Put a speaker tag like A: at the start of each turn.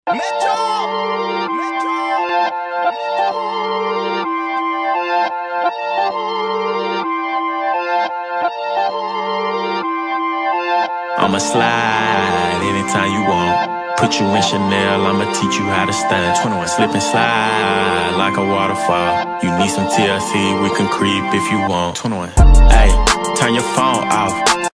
A: Metro!
B: I'ma slide anytime you want. Put you in Chanel, I'ma teach you how to stand. 21, slip and slide like a waterfall. You need some TLC, we can creep if you want. 21, hey, turn your phone off.